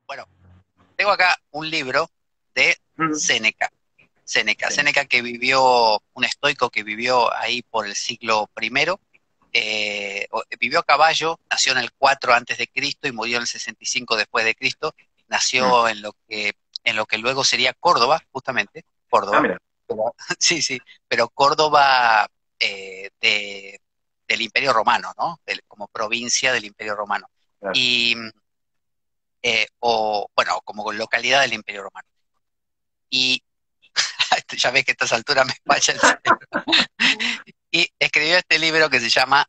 Bueno, tengo acá un libro de Ujú. Séneca. Séneca, Sí. Séneca que vivió, un estoico que vivió ahí por el siglo primero, vivió a caballo, nació en el 4 antes de Cristo y murió en el 65 después de Cristo. Mm. Nació en lo que luego sería Córdoba, justamente, Ah, Córdoba. mira. Pero, sí, sí, pero Córdoba del Imperio Romano, ¿no? Como provincia del Imperio Romano. Claro. Y, o, bueno, como localidad del Imperio Romano. Y ya ves que a estas alturas me falla el cerebro. Y escribió este libro que se llama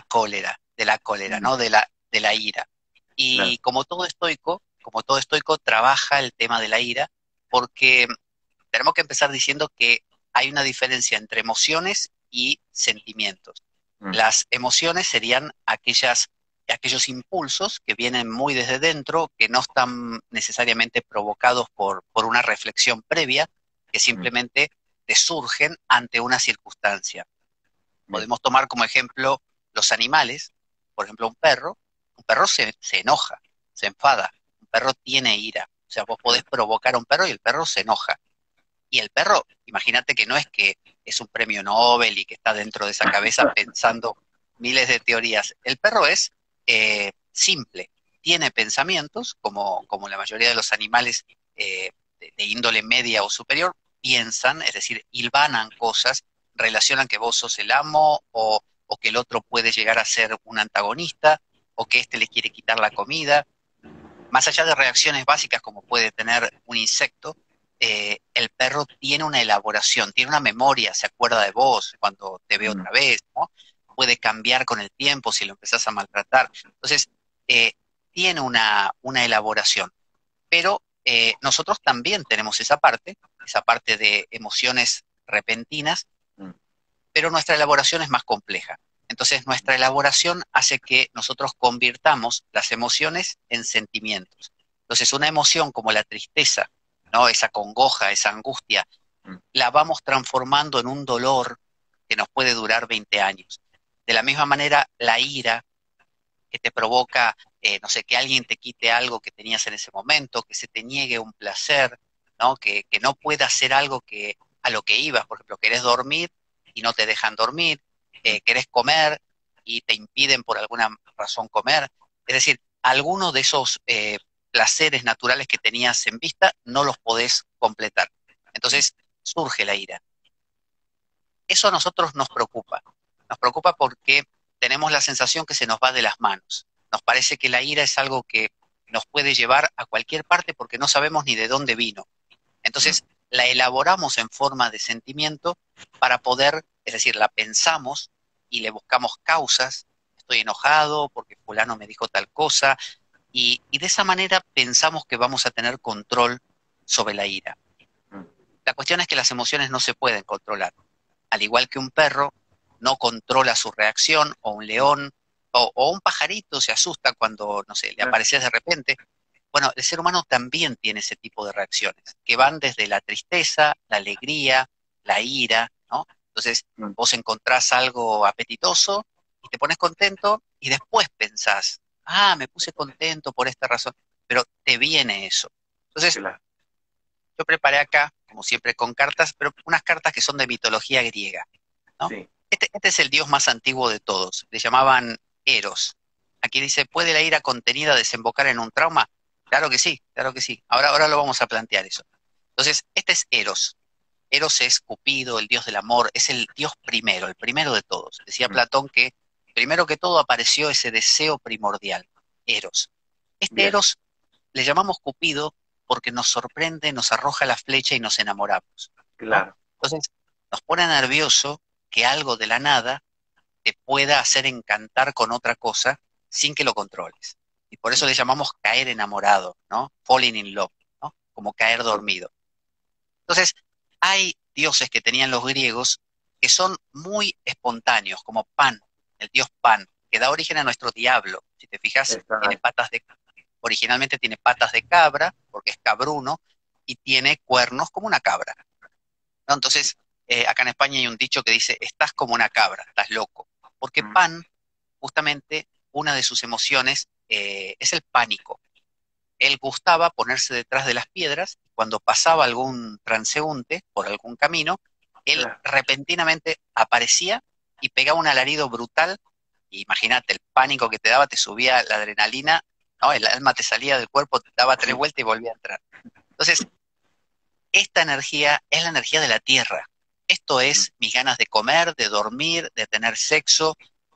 De la cólera, Mm. ¿no? De la ira. Claro. Y como todo estoico, trabaja el tema de la ira, porque tenemos que empezar diciendo que hay una diferencia entre emociones y sentimientos. Mm. Las emociones serían aquellos impulsos que vienen muy desde dentro, que no están necesariamente provocados por una reflexión previa, que Mm. simplemente te surgen ante una circunstancia. Bien. Podemos tomar como ejemplo los animales, por ejemplo un perro se enoja, se enfada, un perro tiene ira, o sea, vos podés Claro. provocar a un perro y el perro se enoja. Y el perro, imagínate que no es que es un premio Nobel y que está dentro de esa cabeza pensando miles de teorías. El perro es simple, tiene pensamientos, como la mayoría de los animales de índole media o superior, piensan, es decir, hilvanan cosas, relacionan que vos sos el amo o que el otro puede llegar a ser un antagonista o que éste le quiere quitar la comida más allá de reacciones básicas como puede tener un insecto, el perro tiene una elaboración, tiene una memoria, se acuerda de vos cuando te ve Mm. otra vez, ¿no? Puede cambiar con el tiempo si lo empezás a maltratar. Entonces, eh, tiene una elaboración, pero nosotros también tenemos esa parte de emociones repentinas, Mm. pero nuestra elaboración es más compleja. Entonces, nuestra elaboración hace que nosotros convirtamos las emociones en sentimientos. Entonces, una emoción como la tristeza, ¿no? Esa congoja, esa angustia, Mm. la vamos transformando en un dolor que nos puede durar 20 años. De la misma manera, la ira que te provoca, no sé, que alguien te quite algo que tenías en ese momento, que se te niegue un placer, ¿no? Que no pueda hacer algo a lo que ibas. Por ejemplo, querés dormir y no te dejan dormir, Mm. querés comer y te impiden por alguna razón comer. Es decir, algunos de esos placeres naturales que tenías en vista no los podés completar. Mm. Entonces surge la ira. Eso a nosotros nos preocupa. Nos preocupa porque tenemos la sensación que se nos va de las manos. Nos parece que la ira es algo que nos puede llevar a cualquier parte porque no sabemos ni de dónde vino. Mm. Entonces la elaboramos en forma de sentimiento para poder, es decir, la pensamos y le buscamos causas. Estoy enojado porque fulano me dijo tal cosa y de esa manera pensamos que vamos a tener control sobre la ira. Mm. La cuestión es que las emociones no se pueden controlar. Al igual que un perro no controla su reacción, o un león, o un pajarito se asusta cuando, no sé, le Claro. apareces de repente. Bueno, el ser humano también tiene ese tipo de reacciones, que van desde la tristeza, la alegría, la ira, ¿no? Entonces, Mm. vos encontrás algo apetitoso y te pones contento y después pensás, ah, me puse contento por esta razón, pero te viene eso. Entonces, Claro. yo preparé acá, como siempre, con cartas, pero unas cartas que son de mitología griega, ¿no? Sí. Este es el dios más antiguo de todos. Le llamaban Eros. Aquí dice, ¿puede la ira contenida desembocar en un trauma? Claro que sí, claro que sí. Ahora lo vamos a plantear eso. Entonces, este es Eros. Eros es Cupido, el dios del amor, es el dios primero, el primero de todos. Decía Mm. Platón que primero que todo apareció ese deseo primordial, Eros. Este Bien. Eros le llamamos Cupido porque nos sorprende, nos arroja la flecha y nos enamoramos, ¿no? Claro. Entonces, nos pone nervioso que algo de la nada te pueda hacer encantar con otra cosa sin que lo controles. Y por eso Mm. le llamamos caer enamorado, ¿no? Falling in love, ¿no? Como caer Ok. dormido. Entonces, hay dioses que tenían los griegos que son muy espontáneos, como Pan, el dios Pan, que da origen a nuestro diablo. Si te fijas, Exacto. originalmente tiene patas de cabra, porque es cabruno, y tiene cuernos como una cabra, ¿no? Entonces, acá en España hay un dicho que dice, estás como una cabra, estás loco, porque Mm. Pan, justamente, una de sus emociones es el pánico. él gustaba ponerse detrás de las piedras, y cuando pasaba algún transeúnte por algún camino, él claro. repentinamente aparecía y pegaba un alarido brutal. Y imagínate, el pánico que te daba, te subía la adrenalina, ¿no? El alma te salía del cuerpo, te daba tres vueltas y volvía a entrar. Entonces, esta energía es la energía de la tierra. Esto es mis ganas de comer, de dormir, de tener sexo,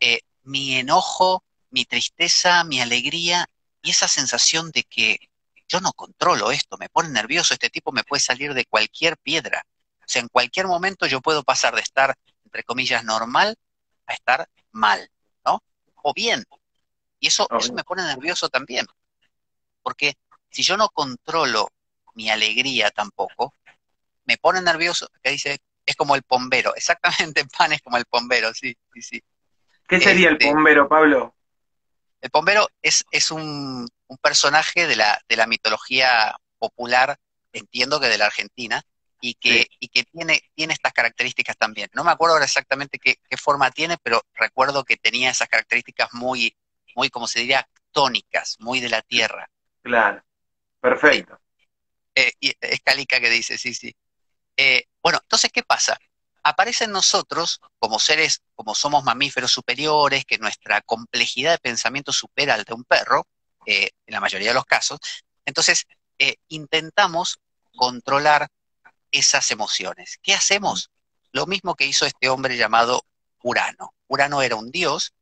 mi enojo, mi tristeza, mi alegría y esa sensación de que yo no controlo esto, me pone nervioso, este tipo me puede salir de cualquier piedra. O sea, en cualquier momento yo puedo pasar de estar, entre comillas, normal a estar mal, ¿no? O bien. Y eso Oh, me pone nervioso también, porque si yo no controlo mi alegría tampoco, me pone nervioso, que dice, es como el pombero, exactamente, Pan es como el pombero, sí, sí, sí. ¿qué sería el Este, bombero, Pablo? el pombero es un personaje de la mitología popular, entiendo que de la Argentina, Sí. y que tiene estas características también. No me acuerdo ahora exactamente qué forma tiene, pero recuerdo que tenía esas características muy, como se diría, tónicas, muy de la tierra. Claro, Sí. perfecto. Y es Calica que dice, sí, sí. Bueno, entonces, ¿qué pasa? Aparece en nosotros, como seres, como somos mamíferos superiores, que nuestra complejidad de pensamiento supera al de un perro, en la mayoría de los casos, entonces intentamos controlar esas emociones. ¿Qué hacemos? Lo mismo que hizo este hombre llamado Urano. Urano era un dios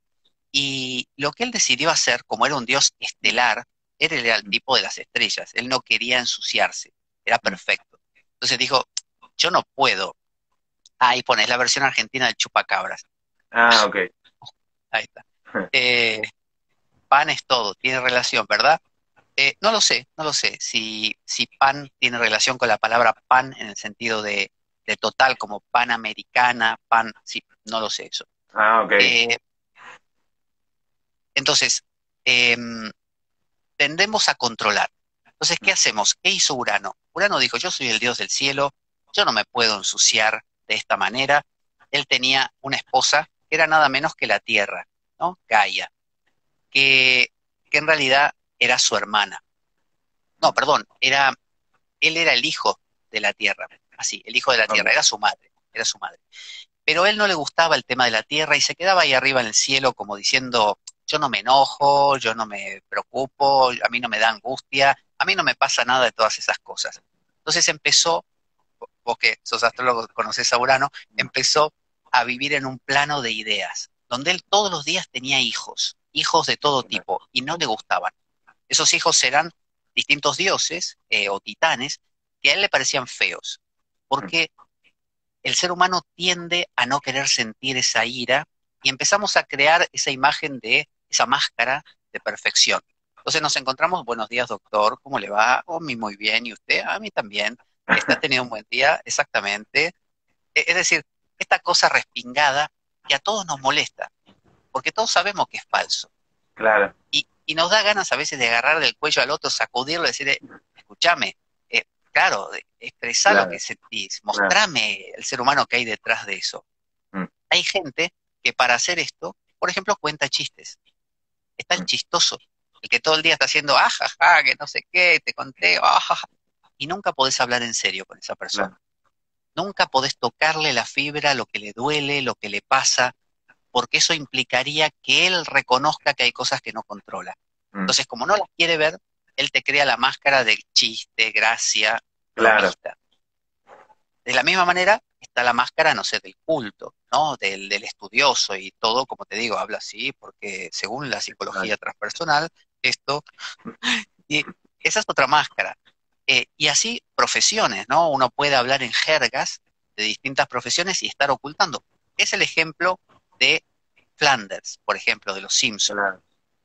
y lo que él decidió hacer, como era un dios estelar, él era el tipo de las estrellas, él no quería ensuciarse, era perfecto. Entonces dijo, yo no puedo. Ahí pones la versión argentina del chupacabras. Ah, ok. Ahí está. Eh, Pan es todo, tiene relación, ¿verdad? No lo sé, no lo sé. Si pan tiene relación con la palabra pan en el sentido de total, como panamericana, pan, sí, no lo sé eso. Ah, ok. Eh, entonces, em, tendemos a controlar. Entonces, ¿qué hacemos? ¿Qué hizo Urano? Urano dijo, yo soy el dios del cielo, yo no me puedo ensuciar de esta manera. Él tenía una esposa que era nada menos que la Tierra, ¿no? Gaia, que, que en realidad era su hermana. No, perdón, él era el hijo de la Tierra, así, el hijo de la Tierra, Ok. era su madre, era su madre. Pero a él no le gustaba el tema de la tierra y se quedaba ahí arriba en el cielo como diciendo, yo no me enojo, yo no me preocupo, a mí no me da angustia, a mí no me pasa nada de todas esas cosas. Entonces empezó, vos que sos astrólogo, conocés a Urano, empezó a vivir en un plano de ideas, donde él todos los días tenía hijos, hijos de todo tipo, y no le gustaban. Esos hijos eran distintos dioses o titanes que a él le parecían feos, porque el ser humano tiende a no querer sentir esa ira y empezamos a crear esa imagen de esa máscara de perfección. Entonces nos encontramos, buenos días doctor, ¿cómo le va? Oh, a mí muy bien, ¿y usted? A mí también. ¿Está teniendo un buen día? Exactamente. Es decir, esta cosa respingada que a todos nos molesta, porque todos sabemos que es falso. Claro, Y nos da ganas a veces de agarrar del cuello al otro, sacudirlo y decirle, escúchame, claro, expresá lo que claro, sentís, claro. mostrame el ser humano que hay detrás de eso. Mm, Hay gente que para hacer esto, por ejemplo, cuenta chistes. Está el mm, chistoso, el que todo el día está haciendo, ajaja, que no sé qué, te conté, ajaja, y nunca podés hablar en serio con esa claro. persona. Nunca podés tocarle la fibra, lo que le duele, lo que le pasa, porque eso implicaría que él reconozca que hay cosas que no controla. Mm, Entonces, como no las quiere ver, él te crea la máscara del chiste, gracia, claro, bromista. De la misma manera está la máscara, no sé, del culto, ¿no? Del estudioso y todo, como te digo, habla así, porque según la psicología exacto. transpersonal, esto, y esa es otra máscara. Y así profesiones, ¿no? Uno puede hablar en jergas de distintas profesiones y estar ocultando. Es el ejemplo de Flanders, por ejemplo, de los Simpson. Claro.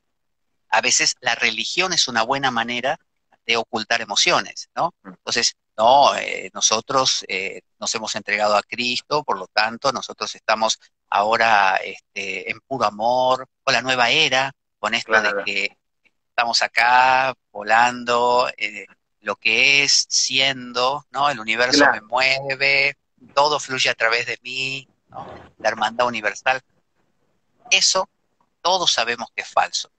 A veces la religión es una buena manera de ocultar emociones, ¿no? Mm, Entonces, no, nosotros nos hemos entregado a Cristo, por lo tanto, nosotros estamos ahora en puro amor, con la nueva era, con esto de claro, que estamos acá volando, lo que es siendo, ¿no? El universo me claro. mueve, todo fluye a través de mí, ¿no? La hermandad universal. Eso todos sabemos que es falso.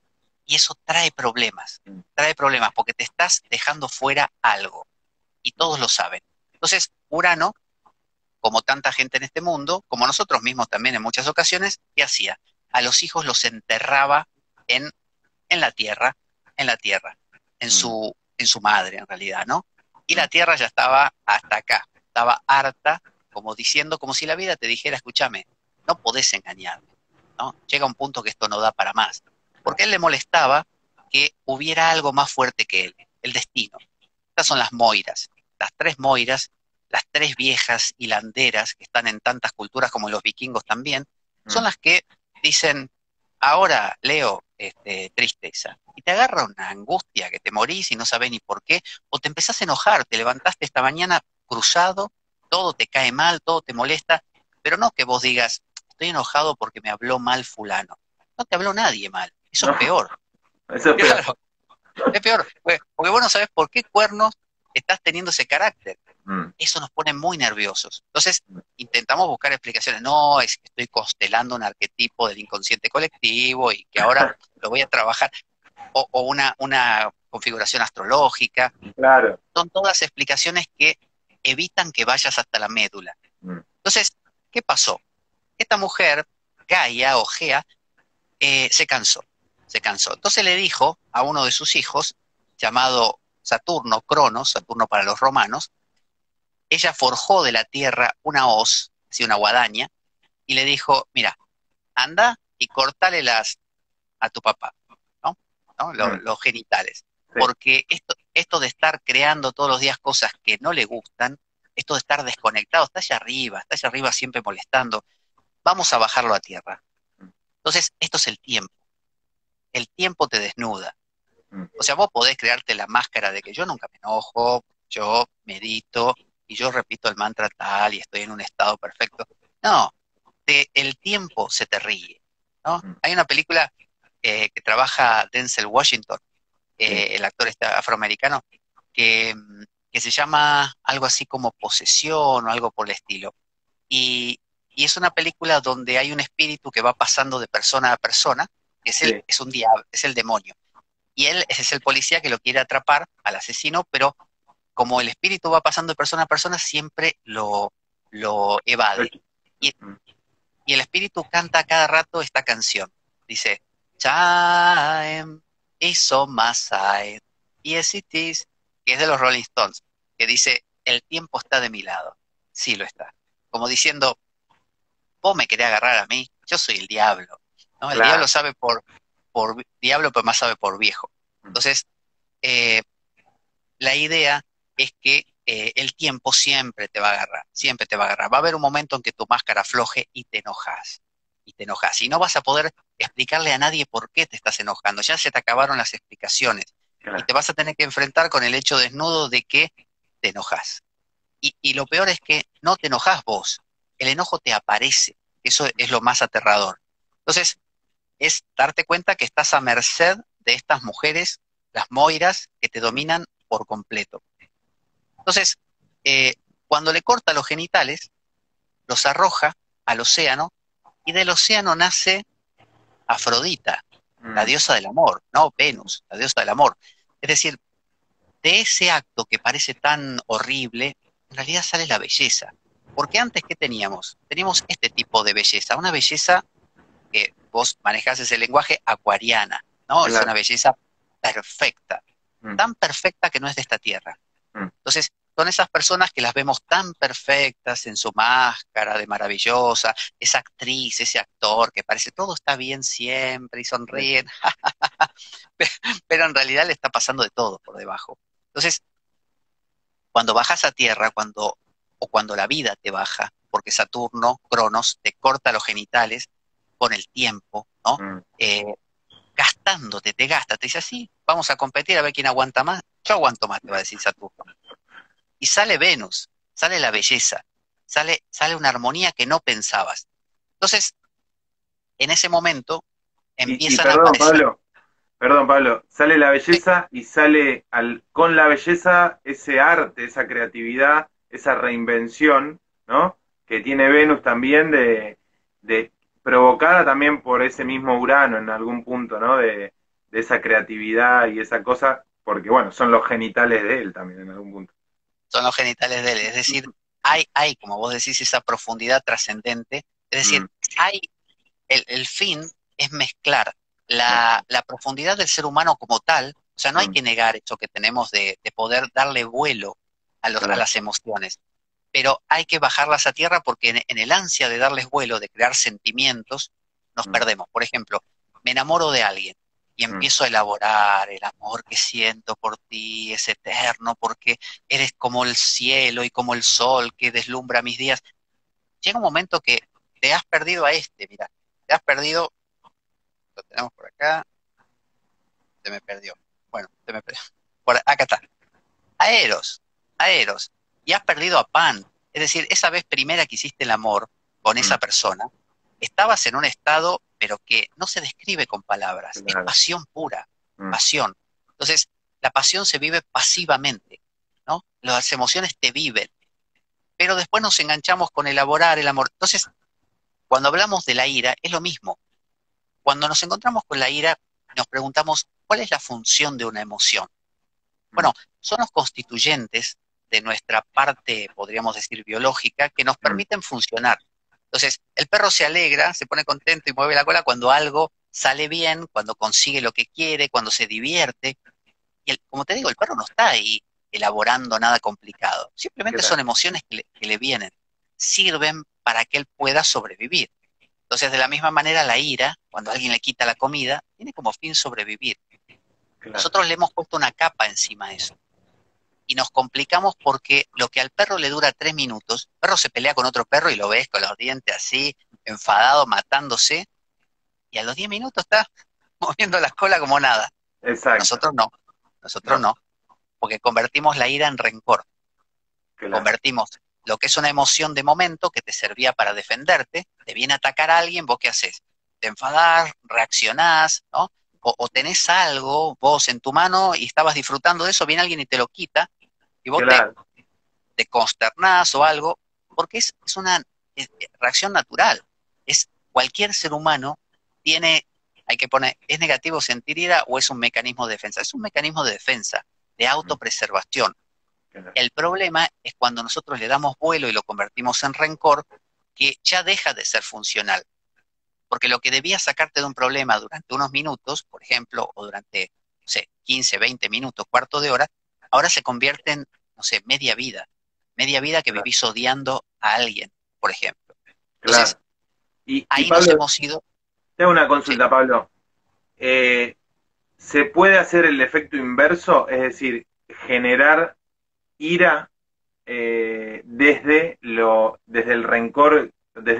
Y eso trae problemas porque te estás dejando fuera algo y todos lo saben. Entonces, Urano, como tanta gente en este mundo, como nosotros mismos también en muchas ocasiones, ¿qué hacía? A los hijos los enterraba en, en la tierra, en la tierra, en su madre en realidad, ¿no? Y la tierra ya estaba hasta acá, estaba harta, como diciendo, como si la vida te dijera, escúchame, no podés engañarme, ¿no? Llega un punto que esto no da para más. Porque a él le molestaba que hubiera algo más fuerte que él, el destino. Estas son las Moiras, las tres Moiras, las tres viejas hilanderas que están en tantas culturas como los vikingos también, son las que dicen, ahora Leo, tristeza, y te agarra una angustia que te morís y no sabés ni por qué, o te empezás a enojar, te levantaste esta mañana cruzado, todo te cae mal, todo te molesta, pero no que vos digas, estoy enojado porque me habló mal fulano. No te habló nadie mal, eso es No, peor. eso es peor. Claro, es peor, porque vos no sabés por qué cuernos estás teniendo ese carácter. Mm, Eso nos pone muy nerviosos. Entonces, intentamos buscar explicaciones. No, es que estoy constelando un arquetipo del inconsciente colectivo y que ahora lo voy a trabajar, o una configuración astrológica. claro. Son todas explicaciones que evitan que vayas hasta la médula. Mm, Entonces, ¿qué pasó? Esta mujer, Gaia o Gea, se cansó, se cansó. Entonces le dijo a uno de sus hijos, llamado Saturno, Cronos, Saturno para los romanos, ella forjó de la tierra una hoz, así una guadaña, y le dijo, mira, anda y cortale a tu papá, ¿no? ¿No? mm, Los genitales. sí, Porque esto de estar creando todos los días cosas que no le gustan, esto de estar desconectado, está allá arriba siempre molestando, vamos a bajarlo a tierra. Entonces, esto es el tiempo te desnuda. mm, O sea, vos podés crearte la máscara de que yo nunca me enojo, yo medito y yo repito el mantra tal y estoy en un estado perfecto. No, el tiempo se te ríe, ¿no? mm, Hay una película que trabaja Denzel Washington, sí, el actor este afroamericano, que, que se llama algo así como Posesión o algo por el estilo. Y, y es una película donde hay un espíritu que va pasando de persona a persona, que sí, es un diablo, es el demonio. Y él es el policía que lo quiere atrapar al asesino, pero como el espíritu va pasando de persona a persona, siempre lo evade. Y, mm, y el espíritu canta a cada rato esta canción. Dice, Time is on my side. Yes, it is. Que es de los Rolling Stones. Que dice, el tiempo está de mi lado. Sí lo está. Como diciendo, vos me querés agarrar a mí, yo soy el diablo. ¿No? El diablo claro. sabe por diablo, pero más sabe por viejo. Mm, Entonces, eh, la idea es que el tiempo siempre te va a agarrar, siempre te va a agarrar. Va a haber un momento en que tu máscara afloje y te enojas. Y te enojas. Y no vas a poder explicarle a nadie por qué te estás enojando. Ya se te acabaron las explicaciones. Y claro. te vas a tener que enfrentar con el hecho desnudo de que te enojas. Y lo peor es que no te enojas vos. El enojo te aparece. Eso es lo más aterrador. Entonces, es darte cuenta que estás a merced de estas mujeres, las moiras, que te Mm, dominan por completo. Entonces, eh, cuando le corta los genitales, los arroja al océano y del océano nace Afrodita, la mm, diosa del amor, no Venus, la diosa del amor. Es decir, de ese acto que parece tan horrible, en realidad sale la belleza. Porque antes, ¿qué teníamos? Teníamos este tipo de belleza, una belleza que vos manejás ese lenguaje acuariana, ¿no? Es una claro. belleza perfecta, Mm, tan perfecta que no es de esta tierra. mm, Entonces, son esas personas que las vemos tan perfectas en su máscara de maravillosa, esa actriz, ese actor que parece todo está bien siempre y sí, sonríen, pero en realidad le está pasando de todo por debajo. Entonces, cuando bajas a tierra, o cuando la vida te baja, porque Saturno, Cronos, te corta los genitales con el tiempo, ¿no? mm, Eh, Gastándote, te gasta, te dice así, vamos a competir a ver quién aguanta más. Yo aguanto más, te va a decir Saturno. Y sale Venus, sale la belleza, sale una armonía que no pensabas. Entonces, en ese momento y empiezan a aparecer, perdón, Pablo, sale la sí, belleza y sale con la belleza ese arte, esa creatividad, esa reinvención, ¿no? Que tiene Venus también de provocada también por ese mismo Urano en algún punto, ¿no? De de esa creatividad y esa cosa, porque bueno, son los genitales de él también en algún punto. Son los genitales de él. Es decir, como vos decís, esa profundidad trascendente. Es decir, Mm, hay el fin es mezclar la profundidad del ser humano como tal. O sea, no hay mm, que negar eso que tenemos de poder darle vuelo a claro, las emociones, pero hay que bajarlas a tierra porque en el ansia de darles vuelo, de crear sentimientos, nos mm, perdemos. Por ejemplo, me enamoro de alguien y mm, empiezo a elaborar el amor que siento por ti, es eterno, porque eres como el cielo y como el sol que deslumbra mis días. Llega un momento que te has perdido a mira, te has perdido, lo tenemos por acá, se me perdió. Bueno, se me perdió. Acá está. Aeros, Aeros. Y has perdido a Pan. Es decir, esa vez primera que hiciste el amor con esa mm, persona, estabas en un estado, pero que no se describe con palabras. Es claro, pasión pura, mm, pasión. Entonces, la pasión se vive pasivamente, ¿no? Las emociones te viven, pero después nos enganchamos con elaborar el amor. Entonces, cuando hablamos de la ira, es lo mismo. Cuando nos encontramos con la ira, nos preguntamos, ¿cuál es la función de una emoción? mm, Bueno, son los constituyentes de nuestra parte, podríamos decir, biológica, que nos mm, permiten funcionar. Entonces, el perro se alegra, se pone contento y mueve la cola cuando algo sale bien, cuando consigue lo que quiere, cuando se divierte. Y como te digo, el perro no está ahí elaborando nada complicado. Simplemente claro, son emociones que le vienen. Sirven para que él pueda sobrevivir. Entonces, de la misma manera, la ira, cuando alguien le quita la comida, tiene como fin sobrevivir. claro, Nosotros le hemos puesto una capa encima de eso y nos complicamos porque lo que al perro le dura 3 minutos, el perro se pelea con otro perro y lo ves con los dientes así, enfadado, matándose, y a los 10 minutos está moviendo la cola como nada. exacto, Nosotros no, nosotros no, no, porque convertimos la ira en rencor, claro, convertimos lo que es una emoción de momento que te servía para defenderte, te viene a atacar a alguien, ¿vos qué haces? Te enfadás, reaccionás, ¿no? O tenés algo vos en tu mano y estabas disfrutando de eso, viene alguien y te lo quita, y vos te claro, te consternás o algo, porque es una reacción natural. Cualquier ser humano tiene, hay que poner, ¿es negativo sentir ira o es un mecanismo de defensa? Es un mecanismo de defensa, de mm, autopreservación. claro, El problema es cuando nosotros le damos vuelo y lo convertimos en rencor, que ya deja de ser funcional. Porque lo que debía sacarte de un problema durante unos minutos, por ejemplo, o durante, no sé, 15, 20 minutos, cuarto de hora, ahora se convierte en, no sé, media vida que claro, vivís odiando a alguien, por ejemplo. claro. Entonces, Y ahí nos Pablo, hemos ido, te hago una sí, consulta, Pablo. Eh, ¿Se puede hacer el efecto inverso? Es decir, generar ira desde el rencor,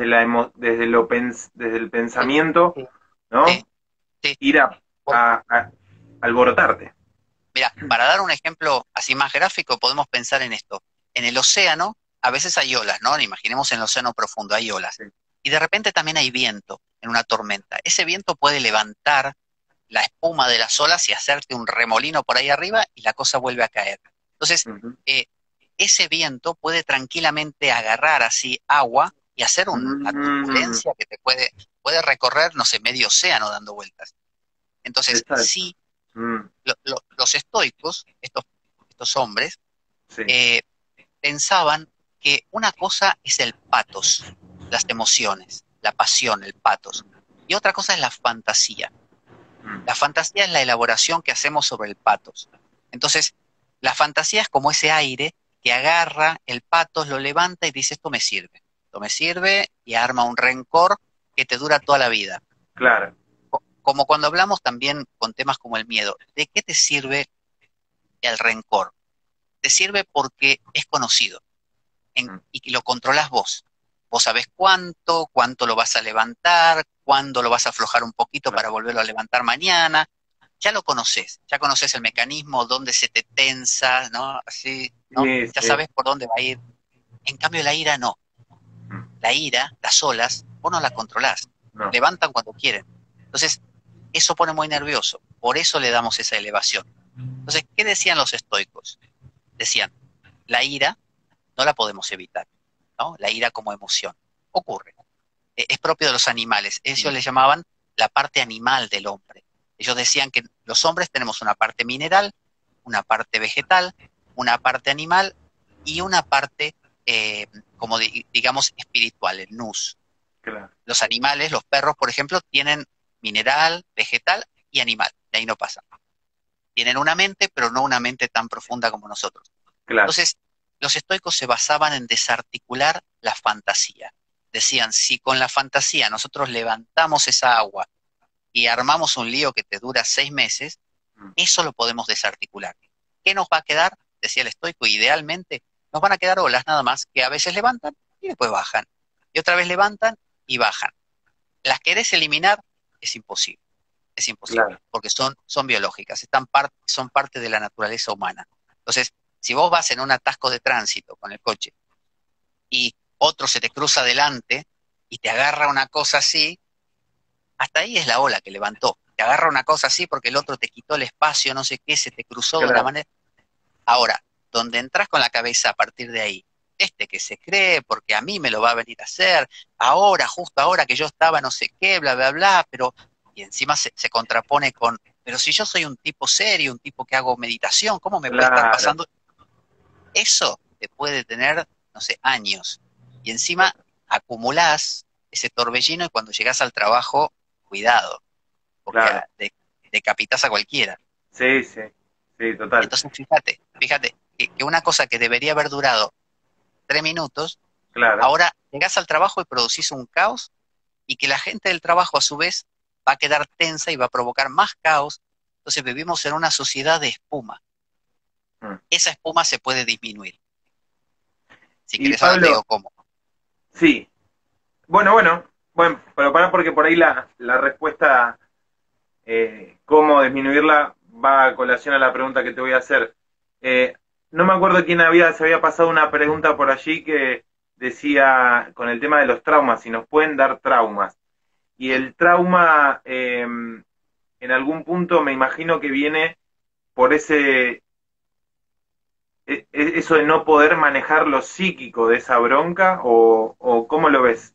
desde el sí, pensamiento, sí, sí, ¿no? sí. Ira Por- a alborotarte. Mira, para dar un ejemplo así más gráfico, podemos pensar en esto. En el océano, a veces hay olas, ¿no? Imaginemos en el océano profundo, hay olas. Sí. Y de repente también hay viento en una tormenta. Ese viento puede levantar la espuma de las olas y hacerte un remolino por ahí arriba y la cosa vuelve a caer. Entonces, Ujú. eh, ese viento puede tranquilamente agarrar así agua y hacer una Mm, turbulencia que puede recorrer, no sé, medio océano dando vueltas. Entonces, exacto. sí, Mm, los estoicos, estos hombres, sí. eh, pensaban que una cosa es el patos, las emociones, la pasión, el patos, y otra cosa es la fantasía. Mm, La fantasía es la elaboración que hacemos sobre el patos. Entonces, la fantasía es como ese aire que agarra el patos, lo levanta y dice, esto me sirve y arma un rencor que te dura toda la vida. claro. Como cuando hablamos también con temas como el miedo, ¿de qué te sirve el rencor? Te sirve porque es conocido Mm, y que lo controlas vos. Vos sabés cuánto lo vas a levantar, cuándo lo vas a aflojar un poquito claro. para volverlo a levantar mañana. Ya conoces el mecanismo, dónde se te tensa, ¿no? Así, ¿no? Sí, Ya sí. sabes por dónde va a ir. En cambio, la ira no. Mm, La ira, las olas, vos no la controlás. no. Levantan cuando quieren. Entonces, eso pone muy nervioso. Por eso le damos esa elevación. Entonces, ¿qué decían los estoicos? Decían, la ira no la podemos evitar, ¿no? La ira como emoción. Ocurre. Es propio de los animales. Ellos Mm, le llamaban la parte animal del hombre. Ellos decían que los hombres tenemos una parte mineral, una parte vegetal, una parte animal y una parte, como digamos, espiritual, el nous. claro, Los animales, los perros, por ejemplo, tienen mineral, vegetal y animal. De ahí no pasa. Tienen una mente, pero no una mente tan profunda como nosotros. claro, Entonces, los estoicos se basaban en desarticular la fantasía. Decían, si con la fantasía nosotros levantamos esa agua y armamos un lío que te dura 6 meses, mm, eso lo podemos desarticular. ¿Qué nos va a quedar? Decía el estoico, idealmente nos van a quedar olas nada más, que a veces levantan y después bajan. Y otra vez levantan y bajan. Las querés eliminar, es imposible, claro, porque son biológicas, son parte de la naturaleza humana. Entonces, si vos vas en un atasco de tránsito con el coche y otro se te cruza adelante y te agarra una cosa así, hasta ahí es la ola que levantó. Te agarra una cosa así porque el otro te quitó el espacio, no sé qué, se te cruzó de una claro, manera. Ahora, donde entras con la cabeza a partir de ahí, este que se cree, porque a mí me lo va a venir a hacer, ahora, justo ahora que yo estaba no sé qué, bla, bla, bla, pero, y encima se contrapone con, pero si yo soy un tipo serio, un tipo que hago meditación, ¿cómo me puede estar claro, pasando? Eso te puede tener, no sé, años. Y encima acumulás ese torbellino y cuando llegás al trabajo, cuidado, porque claro. decapitas a cualquiera. Sí, sí, sí, total, Entonces, fíjate, que una cosa que debería haber durado 3 minutos, claro. ahora llegás al trabajo y producís un caos y que la gente del trabajo a su vez va a quedar tensa y va a provocar más caos. Entonces vivimos en una sociedad de espuma. Mm. Esa espuma se puede disminuir. Si Y querés ahora te digo Pablo, cómo. sí, bueno, pero para porque por ahí la respuesta, cómo disminuirla, va a colación a la pregunta que te voy a hacer. Eh, no me acuerdo se había pasado una pregunta por allí que decía con el tema de los traumas, si nos pueden dar traumas. Y Mm. el trauma, en algún punto me imagino que viene por eso de no poder manejar lo psíquico de esa bronca, o ¿cómo lo ves,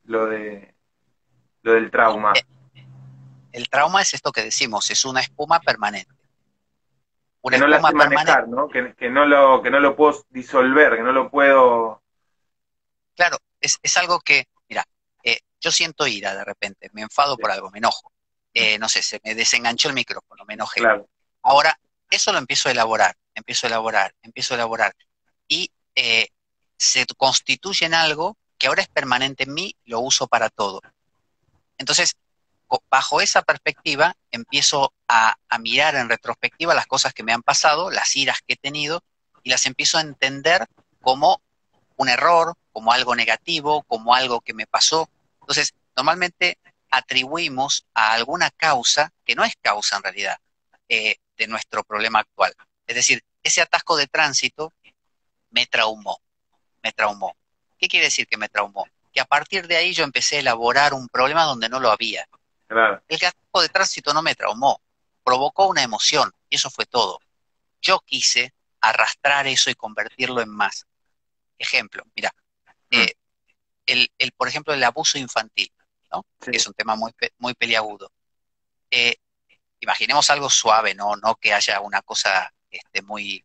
lo del Y, trauma? el trauma es esto que decimos, es una espuma permanente. Que Una no la espuma sé permanente, manejar, ¿no? Que no lo puedo disolver, que no lo puedo... claro, es algo que, mira, yo siento ira de repente, me enfado Sí, por algo, me enojo. No sé, se me desenganchó el micrófono, me enojé. claro, Ahora, eso lo empiezo a elaborar, empiezo a elaborar, empiezo a elaborar. Y se constituye en algo que ahora es permanente en mí, lo uso para todo. Entonces, bajo esa perspectiva, empiezo a mirar en retrospectiva las cosas que me han pasado, las iras que he tenido, y las empiezo a entender como un error, como algo negativo, como algo que me pasó. Entonces, normalmente atribuimos a alguna causa, que no es causa en realidad, de nuestro problema actual. Es decir, ese atasco de tránsito me traumó, me traumó. ¿Qué quiere decir que me traumó? Que a partir de ahí yo empecé a elaborar un problema donde no lo había. claro, El atasco de tránsito no me traumó, provocó una emoción y eso fue todo. Yo quise arrastrar eso y convertirlo en más. Ejemplo, mira, mm, eh, por ejemplo, el abuso infantil, ¿no? sí, Que es un tema muy peliagudo. Eh, Imaginemos algo suave, ¿no? No que haya una cosa muy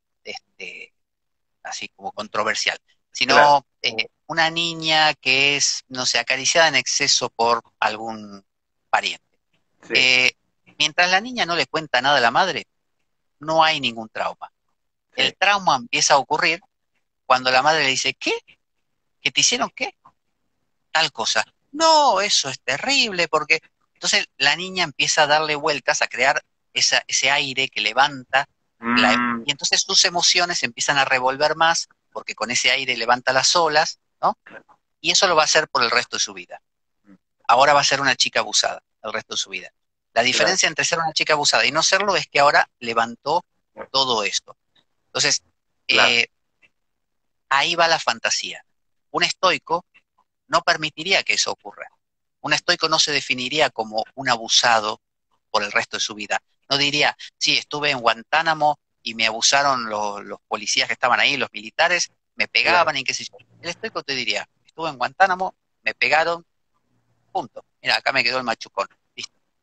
así como controversial, claro, sino una niña que es, no sé, acariciada en exceso por algún pariente. sí, Eh, Mientras la niña no le cuenta nada a la madre, no hay ningún trauma. El sí, trauma empieza a ocurrir cuando la madre le dice, ¿qué? ¿Que te hicieron qué? Tal cosa. No, eso es terrible porque entonces la niña empieza a darle vueltas, a crear ese aire que levanta, mm, y entonces sus emociones empiezan a revolver más porque con ese aire levanta las olas, ¿no? Y eso lo va a hacer por el resto de su vida. Ahora va a ser una chica abusada el resto de su vida. La claro, diferencia entre ser una chica abusada y no serlo es que ahora levantó todo esto. Entonces, claro, eh, ahí va la fantasía. Un estoico no permitiría que eso ocurra. Un estoico no se definiría como un abusado por el resto de su vida. No diría, sí, estuve en Guantánamo y me abusaron los policías que estaban ahí, los militares, me claro, pegaban y qué sé yo. El estoico te diría, estuve en Guantánamo, me pegaron, punto. Mira, acá me quedó el machucón. Listo.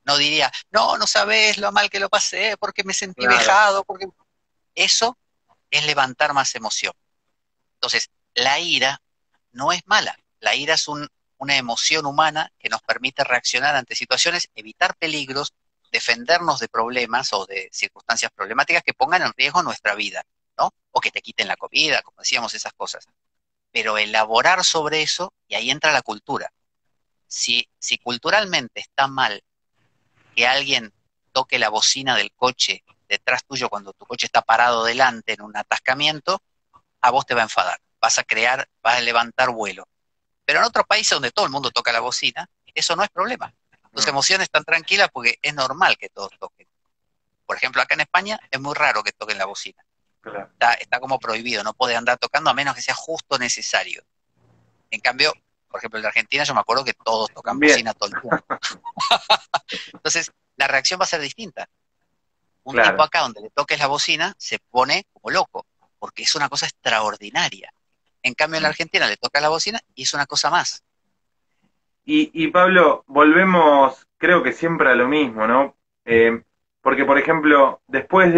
No diría, no, no sabes lo mal que lo pasé, porque me sentí claro, vejado, porque eso es levantar más emoción. Entonces, la ira no es mala. La ira es una emoción humana que nos permite reaccionar ante situaciones, evitar peligros, defendernos de problemas o de circunstancias problemáticas que pongan en riesgo nuestra vida, ¿no? O que te quiten la comida, como decíamos, esas cosas. Pero elaborar sobre eso, y ahí entra la cultura. Si culturalmente está mal que alguien toque la bocina del coche detrás tuyo cuando tu coche está parado delante en un atascamiento, a vos te va a enfadar. Vas a levantar vuelo. Pero en otros países donde todo el mundo toca la bocina, eso no es problema. Tus mm, emociones están tranquilas porque es normal que todos toquen. Por ejemplo, acá en España es muy raro que toquen la bocina. claro. Está como prohibido, no puedes andar tocando a menos que sea justo necesario. En cambio, por ejemplo, en la Argentina yo me acuerdo que todos tocan También, bocina todo el tiempo. Entonces, la reacción va a ser distinta. Un tipo claro. acá donde le toques la bocina se pone como loco, porque es una cosa extraordinaria. En cambio, en la Mm. Argentina le toca la bocina y es una cosa más. Y Pablo, volvemos, creo que siempre a lo mismo, ¿no? Porque, por ejemplo, después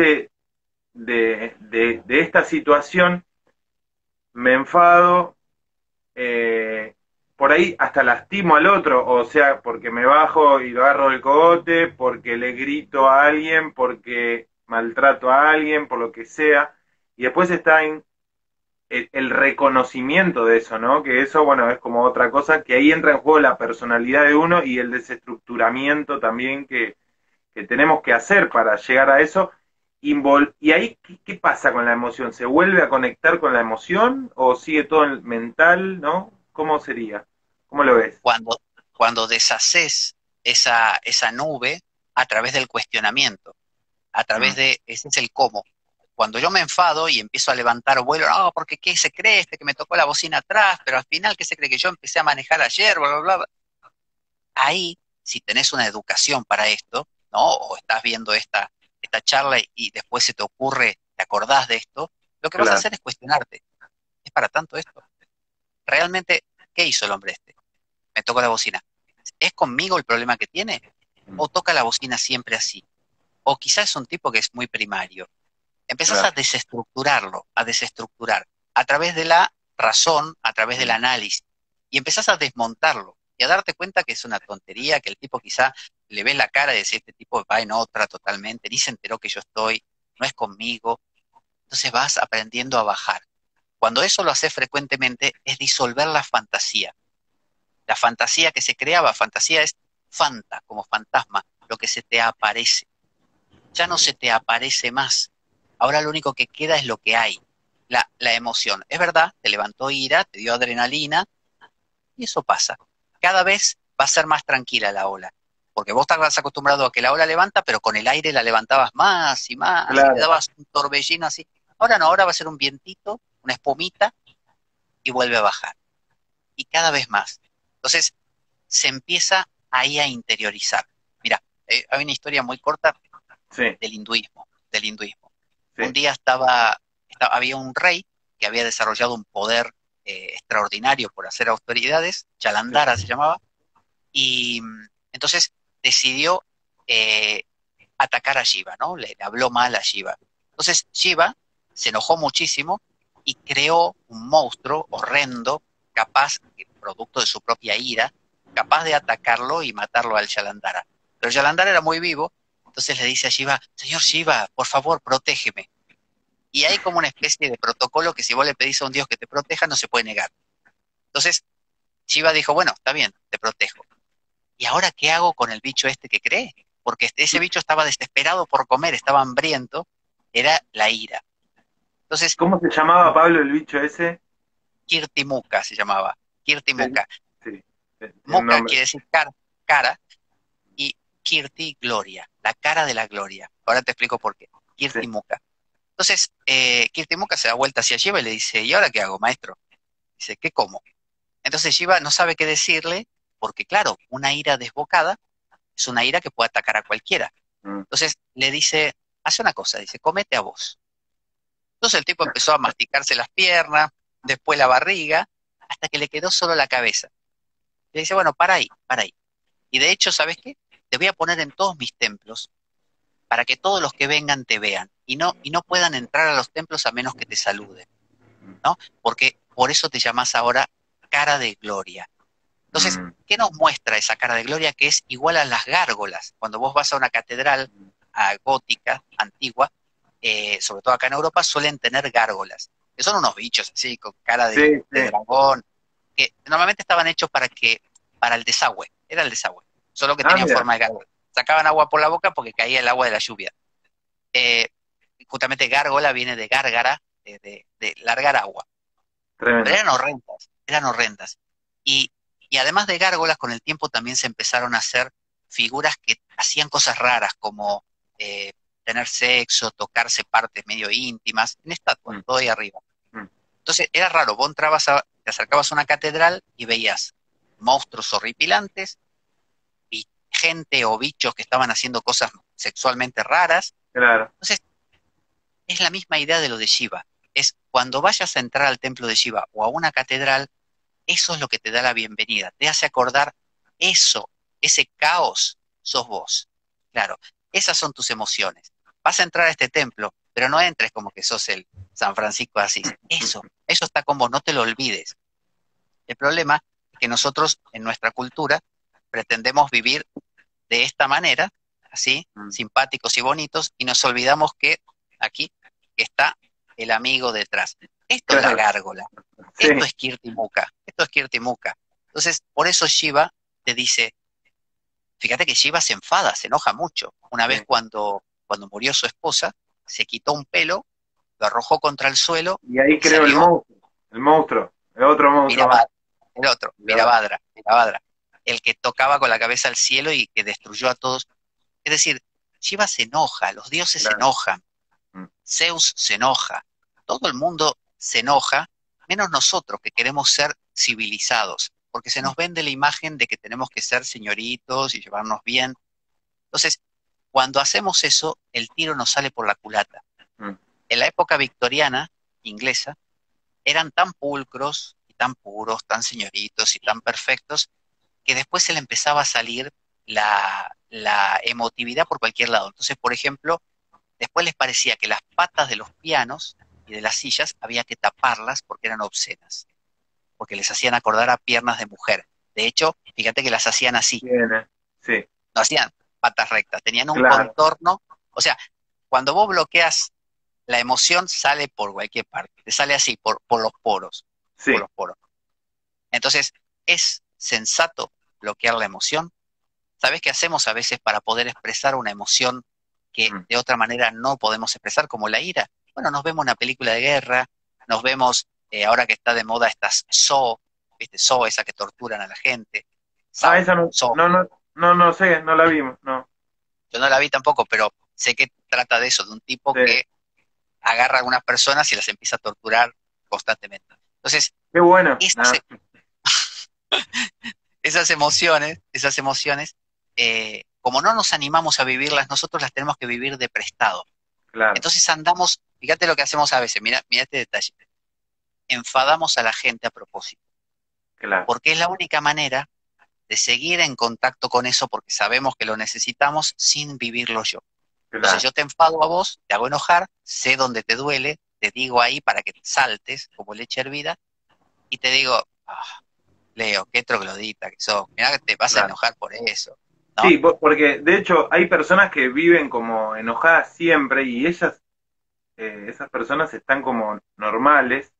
de esta situación, me enfado, por ahí hasta lastimo al otro, o sea, porque me bajo y lo agarro del cogote, porque le grito a alguien, porque maltrato a alguien, por lo que sea, y después está en el reconocimiento de eso, ¿no? Que eso, bueno, es como otra cosa, que ahí entra en juego la personalidad de uno y el desestructuramiento también que tenemos que hacer para llegar a eso. Y ahí, ¿qué pasa con la emoción? ¿Se vuelve a conectar con la emoción o sigue todo en mental, ¿no? ¿Cómo sería? ¿Cómo lo ves? Cuando, cuando deshaces esa nube a través del cuestionamiento, a través Mm, de, ese es el cómo. Cuando yo me enfado y empiezo a levantar vuelo, no, porque ¿qué se cree este que me tocó la bocina atrás? Pero al final, ¿qué se cree que yo empecé a manejar ayer? Bla, bla, bla. Ahí, si tenés una educación para esto, ¿no? O estás viendo esta charla y después se te ocurre, te acordás de esto, lo que vas a claro. hacer es cuestionarte. ¿Es para tanto esto? ¿Realmente qué hizo el hombre este? Me tocó la bocina. ¿Es conmigo el problema que tiene? Mm, ¿O toca la bocina siempre así? O quizás es un tipo que es muy primario. Empezás a claro, desestructurarlo, a desestructurar, a través de la razón, a través del mm, análisis, y empezás a desmontarlo y a darte cuenta que es una tontería, que el tipo quizá le ves la cara y decís, este tipo va en otra totalmente, ni se enteró que yo estoy, no es conmigo. Entonces vas aprendiendo a bajar. Cuando eso lo haces frecuentemente, es disolver la fantasía. La fantasía que se creaba, fantasía es fanta, como fantasma, lo que se te aparece. Ya no se te aparece más. Ahora lo único que queda es lo que hay, la emoción. Es verdad, te levantó ira, te dio adrenalina, y eso pasa. Cada vez va a ser más tranquila la ola, porque vos estabas acostumbrado a que la ola levanta, pero con el aire la levantabas más, y le claro. dabas un torbellino así. Ahora no, ahora va a ser un vientito, una espumita, y vuelve a bajar. Y cada vez más. Entonces, se empieza ahí a interiorizar. Mira, hay una historia muy corta Sí, del hinduismo. Un sí, día había un rey que había desarrollado un poder extraordinario por hacer austeridades, sí. Chalandara se llamaba, y entonces decidió eh, atacar a Shiva, ¿no? Le habló mal a Shiva. Entonces Shiva se enojó muchísimo y creó un monstruo horrendo, capaz, producto de su propia ira, capaz de atacarlo y matarlo al Chalandara. Pero Chalandara era muy vivo, entonces le dice a Shiva, señor Shiva, por favor, protégeme. Y hay como una especie de protocolo que si vos le pedís a un dios que te proteja, no se puede negar. Entonces Shiva dijo, bueno, está bien, te protejo. ¿Y ahora qué hago con el bicho este que cree? Porque ese bicho estaba desesperado por comer, estaba hambriento, era la ira. Entonces, ¿Cómo se llamaba Pablo el bicho ese? Kirtimuka se llamaba, Sí, Kirtimuka. sí, el Muka nombre. quiere decir cara, y Kirti, gloria, la cara de la gloria. Ahora te explico por qué. Sí. Kirtimuka. Entonces, Kirtimuka se da vuelta hacia Shiva y le dice, ¿y ahora qué hago, maestro? Dice, ¿qué como? Entonces Shiva no sabe qué decirle, porque claro, una ira desbocada es una ira que puede atacar a cualquiera. Mm. Entonces le dice, hace una cosa, dice, comete a vos. Entonces el tipo empezó a masticarse las piernas, después la barriga, hasta que le quedó solo la cabeza. Le dice, bueno, para ahí, para ahí. Y de hecho, ¿sabes qué? te voy a poner en todos mis templos para que todos los que vengan te vean y no puedan entrar a los templos a menos que te saluden, ¿no? Porque por eso te llamas ahora cara de gloria. Entonces, Mm, ¿qué nos muestra esa cara de gloria que es igual a las gárgolas? Cuando vos vas a una catedral gótica, antigua, sobre todo acá en Europa, suelen tener gárgolas, que son unos bichos así, con cara sí, de sí. dragón, que normalmente estaban hechos para el desagüe, era el desagüe, solo que Ah, tenían mira, forma de gárgola. Sacaban agua por la boca porque caía el agua de la lluvia. Eh, Justamente gárgola viene de gárgara, de largar agua. Pero tremendo. eran horrendas, eran horrendas. Y, y además de gárgolas, con el tiempo también se empezaron a hacer figuras que hacían cosas raras, como eh, tener sexo, tocarse partes medio íntimas, en estatuas, Mm, todo ahí arriba. mm, Entonces era raro, vos te acercabas a una catedral y veías monstruos horripilantes y gente o bichos que estaban haciendo cosas sexualmente raras. claro. Entonces es la misma idea de lo de Shiva. Es cuando vayas a entrar al templo de Shiva o a una catedral, eso es lo que te da la bienvenida, te hace acordar eso, ese caos, sos vos. Claro, esas son tus emociones. Vas a entrar a este templo, pero no entres como que sos el San Francisco de Asís. Eso está con vos, no te lo olvides. El problema es que nosotros en nuestra cultura pretendemos vivir de esta manera, así, Mm, simpáticos y bonitos, y nos olvidamos que aquí está el amigo detrás. Esto es la claro, gárgola, esto sí. es Kirtimuka, esto es Kirtimuka. Entonces, por eso Shiva te dice, fíjate que Shiva se enfada, se enoja mucho. Una vez Sí. cuando murió su esposa, se quitó un pelo, lo arrojó contra el suelo Y ahí y creo salió el otro monstruo más. Virabhadra, el otro, Virabhadra, el que tocaba con la cabeza al cielo y que destruyó a todos. Es decir, Shiva se enoja, los dioses se Claro. enojan, Mm, Zeus se enoja, todo el mundo se enoja, menos nosotros que queremos ser civilizados, porque se mm, nos vende la imagen de que tenemos que ser señoritos y llevarnos bien. Entonces, cuando hacemos eso, el tiro nos sale por la culata. mm. En la época victoriana, inglesa, eran tan pulcros y tan puros, tan señoritos y tan perfectos, que después se le empezaba a salir la emotividad por cualquier lado. Entonces, por ejemplo, después les parecía que las patas de los pianos y de las sillas había que taparlas porque eran obscenas, porque les hacían acordar a piernas de mujer. De hecho, fíjate que las hacían así, Viene. Sí, no hacían patas rectas, tenían un claro. contorno. O sea, cuando vos bloqueas la emoción sale por cualquier parte, te sale así, por los poros, por Sí. los poros. Entonces, ¿es sensato bloquear la emoción? ¿Sabes qué hacemos a veces para poder expresar una emoción que Mm, de otra manera no podemos expresar, como la ira? Bueno, nos vemos una película de guerra, nos vemos, ahora que está de moda estas Saw, ¿viste? Saw, esa que torturan a la gente. ah, Saw, esa no, Saw. no sé, no la vimos, no. Yo no la vi tampoco, pero sé que trata de eso, de un tipo Sí. que agarra a algunas personas y las empieza a torturar constantemente. Entonces, Qué bueno. esas, Ah, esas emociones, como no nos animamos a vivirlas, nosotros las tenemos que vivir de prestado. claro, Entonces andamos, fíjate lo que hacemos a veces, mira, mira este detalle, enfadamos a la gente a propósito, claro, porque es la única manera de seguir en contacto con eso porque sabemos que lo necesitamos sin vivirlo yo. Entonces claro. yo te enfado a vos, te hago enojar, sé dónde te duele, te digo ahí para que saltes como leche hervida y te digo, ah, Leo, qué troglodita que sos, mirá que te vas a Claro. enojar por eso, ¿no? Sí, porque de hecho hay personas que viven como enojadas siempre y esas personas están como normales,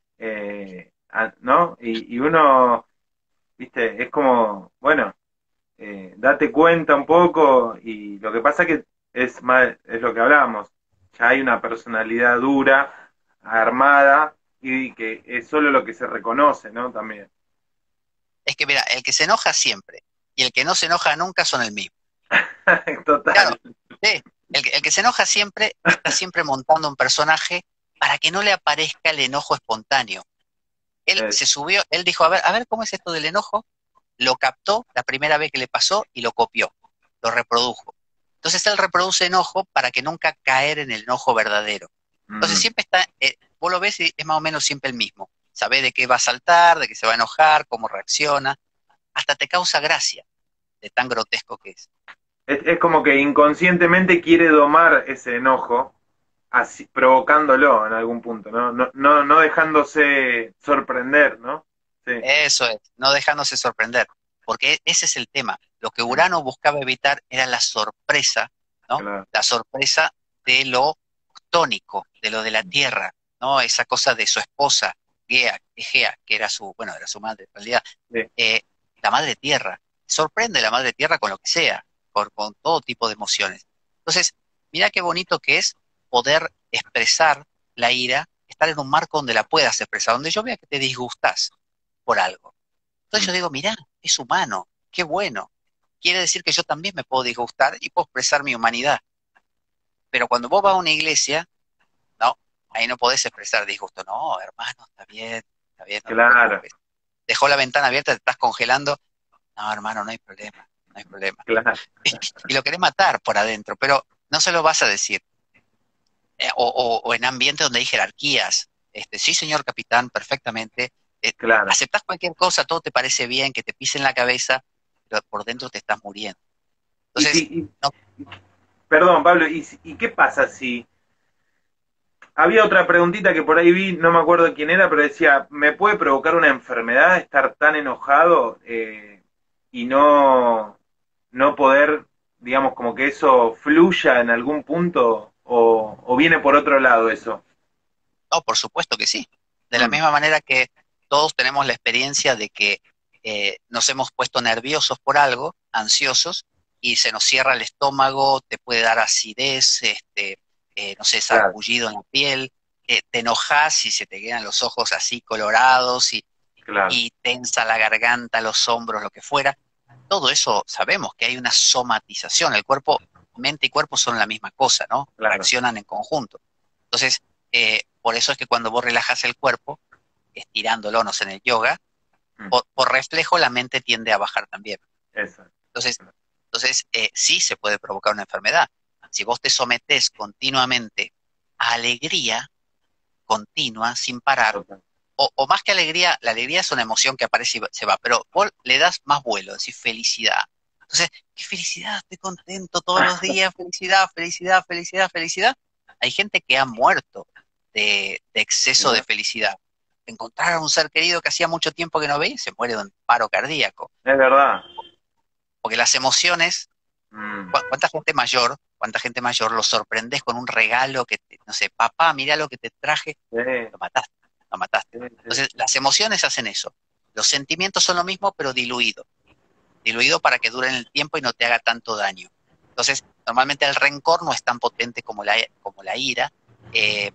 ¿no? Y uno, viste, es como, bueno, date cuenta un poco y lo que pasa que es lo que hablábamos, ya hay una personalidad dura, armada y que es solo lo que se reconoce, ¿no? También. Es que mira, el que se enoja siempre y el que no se enoja nunca son el mismo. Total, Claro, sí, el que se enoja siempre está siempre montando un personaje para que no le aparezca el enojo espontáneo. Él eh, se subió, él dijo, a ver, ¿cómo es esto del enojo? Lo captó la primera vez que le pasó y lo copió, lo reprodujo. Entonces él reproduce enojo para que nunca caer en el enojo verdadero. Entonces mm, siempre está, vos lo ves y es más o menos siempre el mismo. Sabés de qué va a saltar, de qué se va a enojar, cómo reacciona, hasta te causa gracia de tan grotesco que es. Es como que inconscientemente quiere domar ese enojo, así, provocándolo en algún punto, ¿no? No dejándose sorprender, ¿no? Sí, Eso es, no dejándose sorprender, porque ese es el tema. Lo que mm, Urano buscaba evitar era la sorpresa, ¿no? claro, La sorpresa de lo tónico, de lo de la Tierra, ¿no? Esa cosa de su esposa, Egea, que era su, bueno, era su madre en realidad, sí, eh, la madre Tierra. Sorprende la madre Tierra con lo que sea, con todo tipo de emociones. Entonces, mira qué bonito que es poder expresar la ira, estar en un marco donde la puedas expresar, donde yo vea que te disgustas por algo. Entonces mm, yo digo, mirá, es humano, qué bueno. Quiere decir que yo también me puedo disgustar y puedo expresar mi humanidad. Pero cuando vos vas a una iglesia, no, ahí no podés expresar disgusto. No, hermano, está bien, no te claro, preocupes. Dejó la ventana abierta, te estás congelando. No, hermano, no hay problema, no hay problema. claro, Y lo querés matar por adentro, pero no se lo vas a decir. O en ambientes donde hay jerarquías. Sí, señor capitán, perfectamente. claro. Aceptás cualquier cosa, todo te parece bien, que te pisen la cabeza, pero por dentro te estás muriendo. Y Entonces, si, no, perdón, Pablo, ¿y qué pasa si había otra preguntita que por ahí vi, no me acuerdo quién era, pero decía, ¿me puede provocar una enfermedad estar tan enojado y no poder, digamos, como que eso fluya en algún punto o viene por otro lado eso? no, por supuesto que sí. De la Mm, misma manera que todos tenemos la experiencia de que nos hemos puesto nerviosos por algo, ansiosos, y se nos cierra el estómago, te puede dar acidez, no sé, claro, sarpullido en la piel, te enojas y se te quedan los ojos así colorados claro, y tensa la garganta, los hombros, lo que fuera. Todo eso sabemos que hay una somatización. El cuerpo, mente y cuerpo son la misma cosa, ¿no? claro. Reaccionan en conjunto. Entonces, por eso es que cuando vos relajas el cuerpo, estirándolo, no sé, en el yoga, Mm, por reflejo la mente tiende a bajar también. eso. Entonces, sí se puede provocar una enfermedad. Si vos te sometés continuamente a alegría continua, sin parar, Total. o más que alegría, la alegría es una emoción que aparece y se va, pero vos le das más vuelo, decís felicidad. Entonces, qué felicidad, estoy contento todos los días, felicidad, felicidad, felicidad, felicidad. Hay gente que ha muerto de exceso de Mira, felicidad. Encontrar a un ser querido que hacía mucho tiempo que no veía y se muere de un paro cardíaco. es verdad. Porque las emociones, Mm, cuánta gente mayor lo sorprendes con un regalo que, no sé, papá, mira lo que te traje, sí, lo mataste, lo mataste. sí, Entonces, sí. las emociones hacen eso. Los sentimientos son lo mismo, pero diluido para que duren el tiempo y no te haga tanto daño. Entonces, normalmente el rencor no es tan potente como la ira, eh,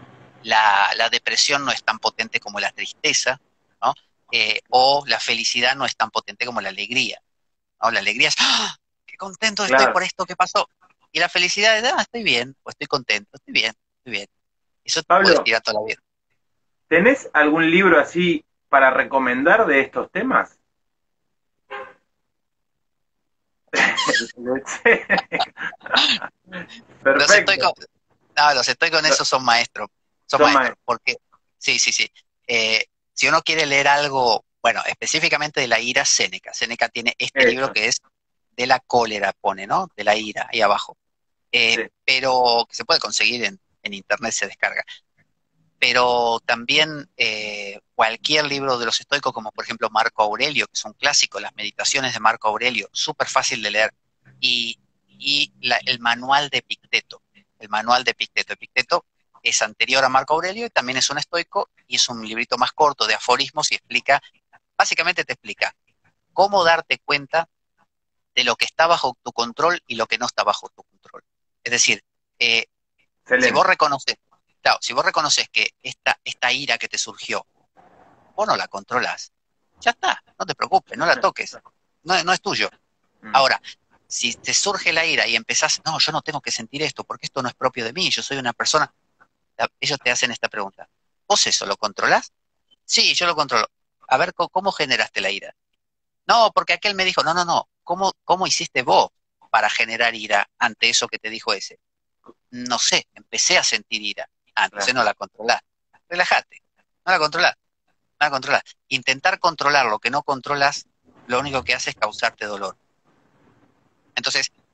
la depresión no es tan potente como la tristeza, ¿no? O la felicidad no es tan potente como la alegría, ¿no? La alegría es, ¡ah! ¡Qué contento estoy Claro. por esto que pasó! Y la felicidad es, ah, estoy bien, o estoy contento, estoy bien, estoy bien. Eso te puedes Pablo, tirar toda la vida. ¿tenés algún libro así para recomendar de estos temas? Los Perfecto. estoicos, no, los estoicos en eso son Son maestros, maestros. porque sí, sí, sí. Si uno quiere leer algo, bueno, específicamente de la ira, Séneca. Séneca tiene este libro Eso. que es de la cólera, pone, ¿no? De la ira, ahí abajo. Sí, Pero que se puede conseguir en internet, se descarga. Pero también cualquier libro de los estoicos, como por ejemplo Marco Aurelio, que es un clásico, las meditaciones de Marco Aurelio, súper fácil de leer, y, el manual de Epicteto. El manual de Epicteto. Epicteto es anterior a Marco Aurelio y también es un estoico y es un librito más corto de aforismos y explica, básicamente te explica cómo darte cuenta de lo que está bajo tu control y lo que no está bajo tu control. Es decir, eh, si vos excelente. reconoces, claro, si vos reconoces que esta ira que te surgió, vos no la controlás, ya está, no te preocupes, no la toques, no es tuyo. Mm, Ahora, si te surge la ira y empezás, no, yo no tengo que sentir esto porque esto no es propio de mí, yo soy una persona, ellos te hacen esta pregunta, ¿vos eso lo controlás? Sí, yo lo controlo. A ver, ¿cómo generaste la ira? No, porque aquel me dijo, no, ¿cómo hiciste vos para generar ira ante eso que te dijo ese? No sé, empecé a sentir ira. Ah, entonces claro. no la controlás. Relájate, no la controlás, no la controlás. Intentar controlar lo que no controlas, lo único que hace es causarte dolor. Entonces,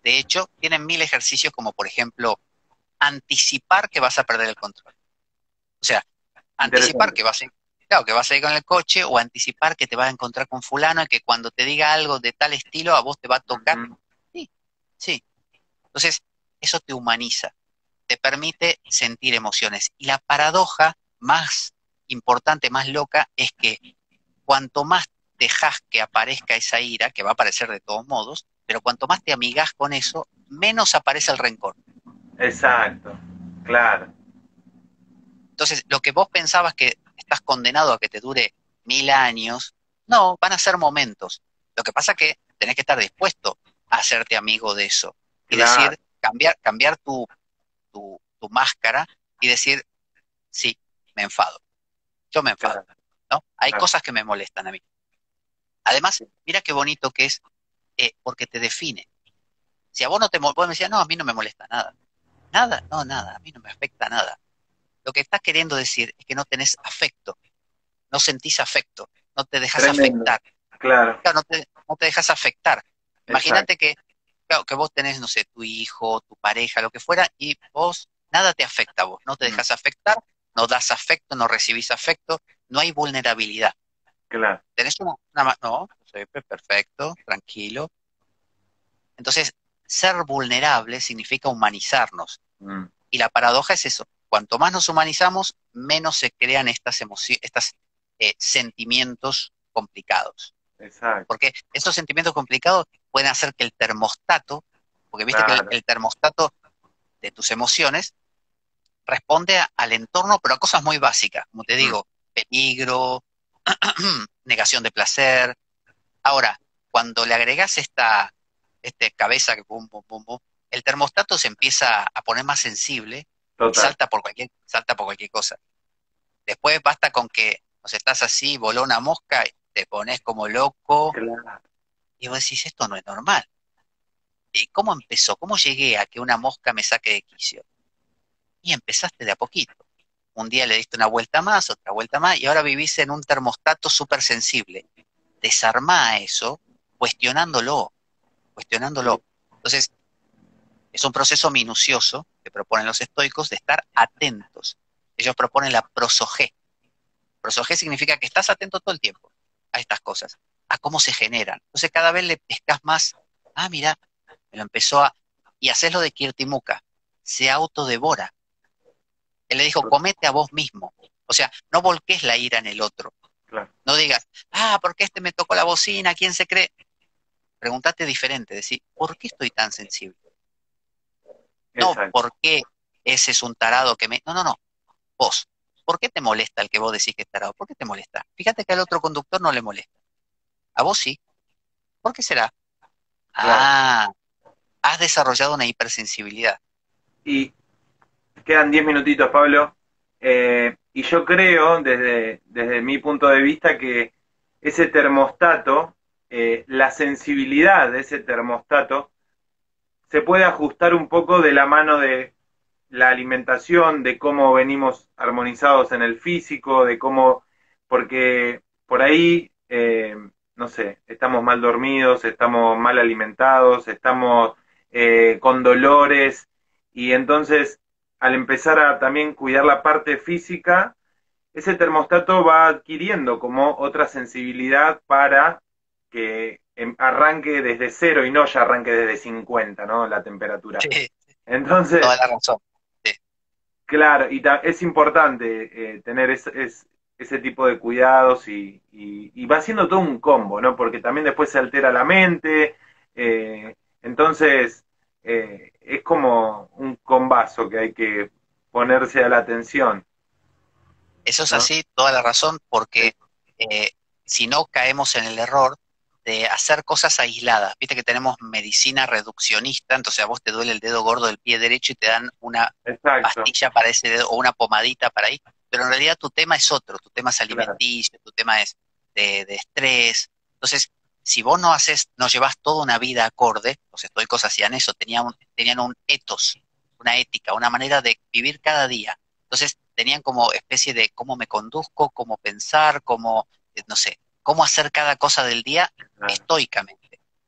De hecho, tienen 1000 ejercicios como, por ejemplo, anticipar que vas a perder el control. O sea, anticipar Interesante. que vas a ir, claro, que vas a ir con el coche, o anticipar que te vas a encontrar con fulano y que cuando te diga algo de tal estilo a vos te va a tocar. Ujú. Sí, sí. Entonces, eso te humaniza, te permite sentir emociones. Y la paradoja más importante, más loca, es que cuanto más dejas que aparezca esa ira, que va a aparecer de todos modos, pero cuanto más te amigas con eso, menos aparece el rencor. Exacto, claro, Entonces, lo que vos pensabas que estás condenado a que te dure 1000 años, no, van a ser momentos. Lo que pasa es que tenés que estar dispuesto a hacerte amigo de eso y claro, decir, cambiar tu máscara y decir, sí, me enfado, yo me enfado, claro, ¿no? Hay claro. cosas que me molestan a mí. Además, mira qué bonito que es, porque te define. Si a vos no vos me decías, no, a mí no me molesta nada. Nada, no, nada, a mí no me afecta nada. Lo que estás queriendo decir es que no tenés afecto, no sentís afecto, no te dejas Tremendo, afectar. claro, Claro, no te dejas afectar. exacto. Imagínate que, claro, que vos tenés, no sé, tu hijo, tu pareja, lo que fuera, y vos, nada te afecta a vos, no te Mm, dejas afectar, no das afecto, no recibís afecto, no hay vulnerabilidad. claro, Tenés no, soy perfecto, tranquilo. Entonces, ser vulnerable significa humanizarnos. mm, Y la paradoja es eso. Cuanto más nos humanizamos, menos se crean estas emociones, estas sentimientos complicados. exacto, Porque esos sentimientos complicados pueden hacer que el termostato, porque viste que el, claro, el termostato de tus emociones responde al entorno, pero a cosas muy básicas, como te mm, digo, peligro, negación de placer. Ahora, cuando le agregas esta cabeza que pum, pum, pum, pum, el termostato se empieza a poner más sensible y total, salta por cualquier cosa. Después basta con que, o sea, estás así, voló una mosca, y te pones como loco, claro, y vos decís, esto no es normal. ¿Y cómo empezó? ¿Cómo llegué a que una mosca me saque de quicio? Y empezaste de a poquito. Un día le diste una vuelta más, otra vuelta más, y ahora vivís en un termostato súper sensible. Desarmá eso, cuestionándolo, sí, cuestionándolo. Entonces, es un proceso minucioso que proponen los estoicos de estar atentos. Ellos proponen la prosogé. Prosogé significa que estás atento todo el tiempo a estas cosas, a cómo se generan. Entonces, cada vez le pescas más, mira, me lo empezó a... Y haces lo de Kirtimuka, se autodevora. Él le dijo, comete a vos mismo. O sea, no volques la ira en el otro. claro, No digas, ¿por qué este me tocó la bocina? ¿Quién se cree? Pregúntate diferente, decir, ¿por qué estoy tan sensible? No, exacto. ¿por qué ese es un tarado que me... No, no, no, vos. ¿Por qué te molesta el que vos decís que es tarado? ¿Por qué te molesta? Fíjate que al otro conductor no le molesta. A vos sí. ¿Por qué será? Claro. Ah, has desarrollado una hipersensibilidad. Y quedan 10 minutitos, Pablo. Y yo creo, desde mi punto de vista, que ese termostato, la sensibilidad de ese termostato, se puede ajustar un poco de la mano de la alimentación, de cómo venimos armonizados en el físico, de cómo, porque por ahí, no sé, estamos mal dormidos, estamos mal alimentados, estamos con dolores, y entonces al empezar a también cuidar la parte física, ese termostato va adquiriendo como otra sensibilidad para que arranque desde cero y no ya arranque desde 50, ¿no? La temperatura. Sí, Entonces, toda la razón. Sí. claro, y es importante tener ese tipo de cuidados y va siendo todo un combo, ¿no? Porque también después se altera la mente, entonces es como un combazo que hay que ponerse a la atención, Eso es ¿no? así, toda la razón, Sí, porque eh, si no caemos en el error de hacer cosas aisladas. Viste que tenemos medicina reduccionista, entonces a vos te duele el dedo gordo del pie derecho y te dan una exacto, pastilla para ese dedo o una pomadita para ahí, pero en realidad tu tema es otro, tu tema es claro, alimenticio, tu tema es de estrés. Entonces, si vos no llevas toda una vida acorde, los estoicos hacían eso, tenían un ethos, una ética, una manera de vivir cada día. Entonces, tenían como especie de cómo me conduzco, cómo pensar, no sé, cómo hacer cada cosa del día claro, estoicamente. claro.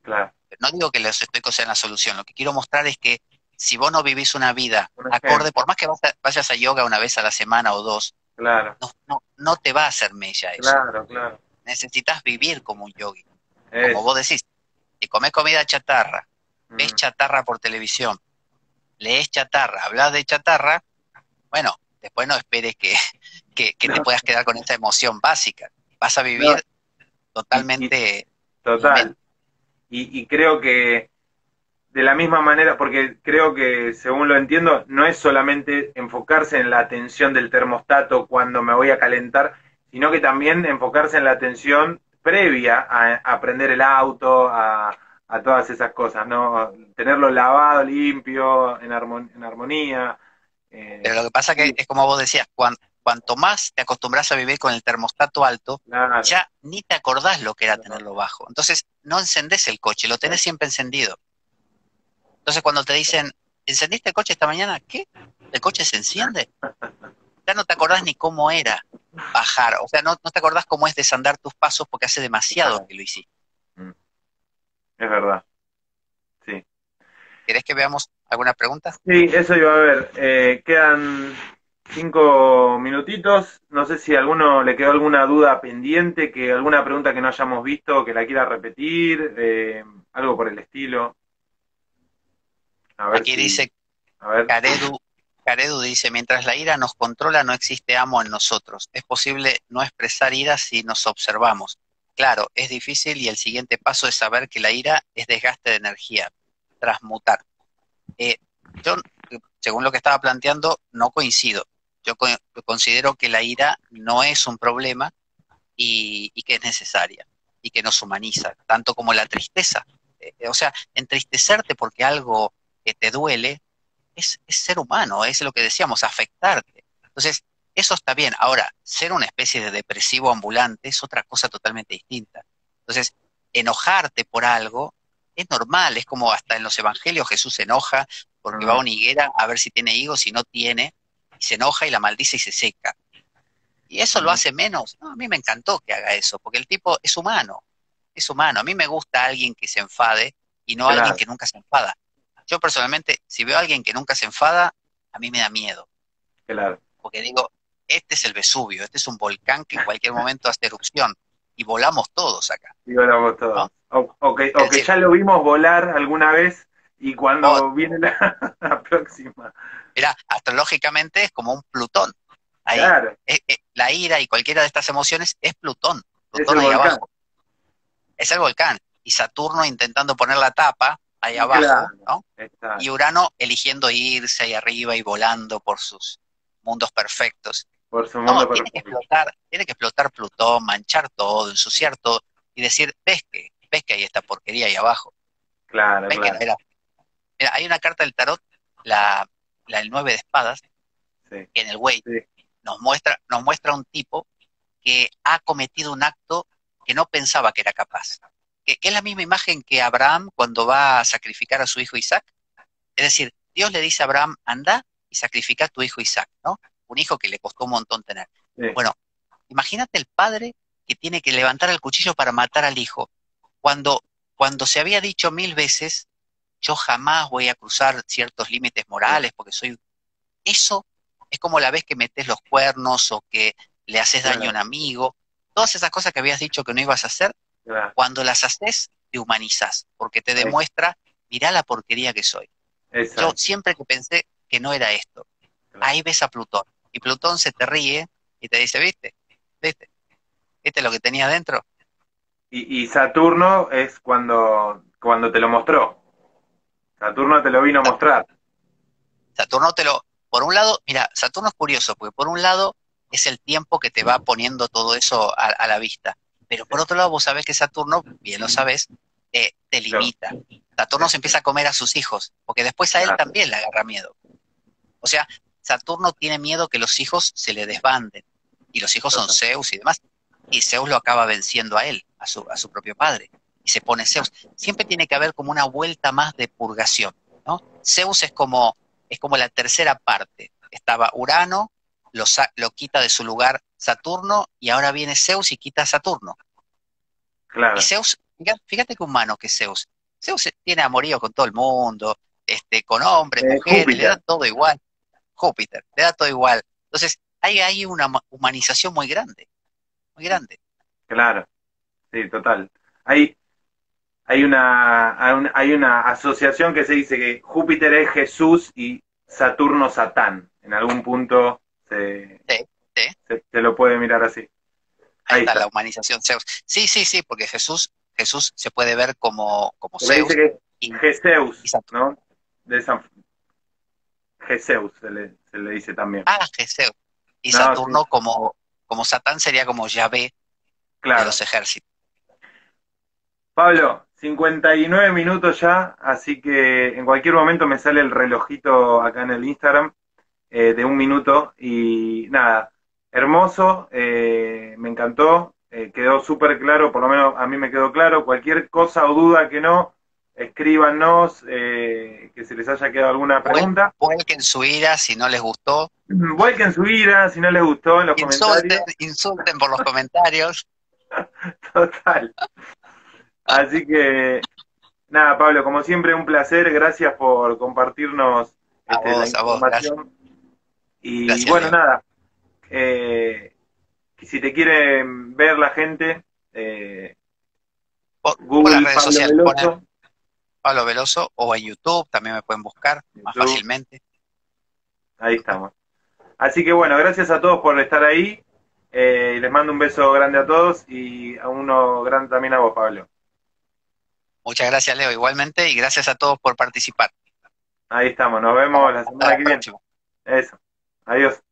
No digo que los estoicos sean la solución, lo que quiero mostrar es que si vos no vivís una vida Un acorde, ejemplo, por más que vayas a yoga una vez a la semana o dos, claro, no te va a hacer mella eso. claro, claro. Necesitas vivir como un yogi. Como Eso. vos decís, si comés comida chatarra, ves Mm. chatarra por televisión, lees chatarra, hablas de chatarra, bueno, después no esperes que te No, puedas quedar con esa emoción básica. Vas a no, vivir y totalmente un momento. total. Y creo que de la misma manera, porque creo que, según lo entiendo, no es solamente enfocarse en la atención del termostato cuando me voy a calentar, sino que también enfocarse en la atención previa a prender el auto, a todas esas cosas, ¿no? Tenerlo lavado, limpio, en armonía. Pero lo que pasa que Sí, es como vos decías, cuanto más te acostumbras a vivir con el termostato alto, claro, ya ni te acordás lo que era no, tenerlo bajo. Entonces, no encendés el coche, lo tenés siempre encendido. Entonces, cuando te dicen, ¿encendiste el coche esta mañana? ¿Qué? ¿El coche se enciende? Ya no te acordás ni cómo era bajar. O sea, no te acordás cómo es desandar tus pasos porque hace demasiado claro. que lo hiciste. Mm, es verdad, sí. ¿Querés que veamos alguna pregunta? Sí, eso iba a ver. Quedan 5 minutitos. No sé si a alguno le quedó alguna duda pendiente, que alguna pregunta que no hayamos visto, que la quiera repetir, algo por el estilo. A ver Aquí si, dice a ver. Caredu, Caredu dice, mientras la ira nos controla, no existe amo en nosotros. Es posible no expresar ira si nos observamos. Claro, es difícil y el siguiente paso es saber que la ira es desgaste de energía, transmutar. Eh, yo, según lo que estaba planteando, no coincido. Yo considero que la ira no es un problema y que es necesaria y que nos humaniza, tanto como la tristeza. O sea, entristecerte porque algo que te duele es ser humano, es lo que decíamos, afectarte. Entonces, eso está bien. Ahora, ser una especie de depresivo ambulante es otra cosa totalmente distinta. Entonces, enojarte por algo es normal, es como hasta en los evangelios Jesús se enoja porque va a Mm, una higuera a ver si tiene higos, si no tiene, y se enoja y la maldice y se seca. ¿Y eso lo mm, hace menos? No, a mí me encantó que haga eso, porque el tipo es humano, es humano. A mí me gusta alguien que se enfade y no alguien claro, que nunca se enfada. Yo personalmente, si veo a alguien que nunca se enfada, a mí me da miedo, claro. porque digo, este es el Vesubio, este es un volcán que en cualquier momento hace erupción y volamos todos acá, Digo la voz ¿no? todos. O Es que decir, ya lo vimos volar alguna vez y oh, cuando viene la, la próxima. mira, astrológicamente es como un Plutón ahí. Claro, La ira y cualquiera de estas emociones es Plutón, es Plutón el ahí volcán. abajo. Es el volcán. Y Saturno intentando poner la tapa ahí abajo, Claro, ¿no? Y exacto. Urano eligiendo irse ahí arriba y volando por sus mundos perfectos. Por su No, mundo perfecto. tiene que explotar Plutón, manchar todo, ensuciar todo y decir, ves que hay esta porquería ahí abajo, Claro, ves que no claro. era. Mira, hay una carta del tarot, la, la del 9 de espadas, Sí, que en el Way sí, nos muestra un tipo que ha cometido un acto que no pensaba que era capaz. Que es la misma imagen que Abraham cuando va a sacrificar a su hijo Isaac. Es decir, Dios le dice a Abraham, anda y sacrifica a tu hijo Isaac, ¿no? Un hijo que le costó un montón tener. sí. Bueno, imagínate el padre que tiene que levantar el cuchillo para matar al hijo, cuando, cuando se había dicho 1000 veces, yo jamás voy a cruzar ciertos límites morales porque soy. Eso es como la vez que metes los cuernos o que le haces daño a un Claro, amigo. Todas esas cosas que habías dicho que no ibas a hacer, claro. cuando las haces, te humanizas, porque te Ahí, demuestra, mirá la porquería que soy. Yo exacto. siempre que pensé que no era esto, Claro. ahí ves a Plutón. Y Plutón se te ríe y te dice, ¿viste? ¿Viste? ¿Viste lo que tenía dentro? Y Saturno es cuando te lo mostró. Saturno te lo vino a mostrar. Saturno por un lado, mira, Saturno es curioso, porque por un lado es el tiempo que te va poniendo todo eso a la vista, pero Sí, por otro lado vos sabés que Saturno, bien lo sabés, te lo- limita. Saturno se empieza a comer a sus hijos, porque después a él claro, también le agarra miedo. O sea, Saturno tiene miedo que los hijos se le desbanden, y los hijos son total. Zeus y demás, y Zeus lo acaba venciendo a él, a su propio padre, y se pone Zeus. Siempre tiene que haber como una vuelta más de purgación, ¿no? Zeus es como la tercera parte. Estaba Urano, lo quita de su lugar Saturno, y ahora viene Zeus y quita a Saturno. Y Claro, Zeus, fíjate qué humano que es Zeus. Zeus tiene amorío con todo el mundo, con hombres, mujeres, le da Júpiter, todo igual. Júpiter, le da todo igual. Entonces, hay una humanización muy grande, muy grande. claro, sí, total. Hay, hay una asociación que se dice que Júpiter es Jesús y Saturno Satán. En algún punto Sí, sí. se lo puede mirar así. Ahí Ahí está la está. humanización Zeus. Sí, sí, sí, porque Jesús se puede ver como Porque dice Zeus que y, es y Gezeus, Saturno. ¿no? De San Gezeus se le dice también. Ah, Zeus. Y No, sí, Saturno como Satán sería como Yahvé de claro. los ejércitos. Pablo, 59 minutos ya, así que en cualquier momento me sale el relojito acá en el Instagram de 1 minuto y nada, hermoso, me encantó, quedó súper claro, por lo menos a mí me quedó claro, cualquier cosa o duda que no, escríbanos, que se les haya quedado alguna pregunta. Vuelquen su ira si no les gustó. Vuelquen su ira, si no les gustó, en los Insulten, comentarios. insulten por los comentarios. Total. Así que nada, Pablo, como siempre, un placer. Gracias por compartirnos la A vos, gracias. información. Y Gracias, bueno, Leo. nada, eh, si te quieren ver la gente, Por las Google redes Pablo sociales, ponen Veloso, Pablo Veloso o en YouTube también me pueden buscar más YouTube, fácilmente. ahí estamos. Así que bueno, gracias a todos por estar ahí. Y les mando un beso grande a todos y a uno grande también a vos, Pablo. Muchas gracias, Leo, igualmente, y gracias a todos por participar. Ahí estamos, nos vemos la Hasta semana la que viene. próxima. Eso. Adiós.